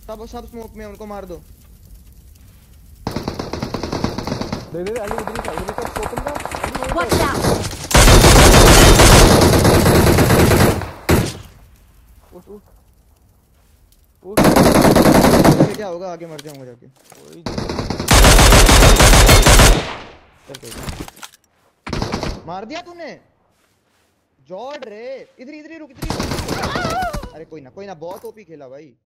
सब स्मोक में, उनको मार दो। दे दे अली उधर ही सब ओपन का। Watch out! उठ क्या होगा, आगे मर जाऊंगा जाके। मार दिया तूने। जॉर्ड रे, इधर इधर ही रुक, इधर ही रुक। अरे कोई ना बहुत ओपी खेला भाई।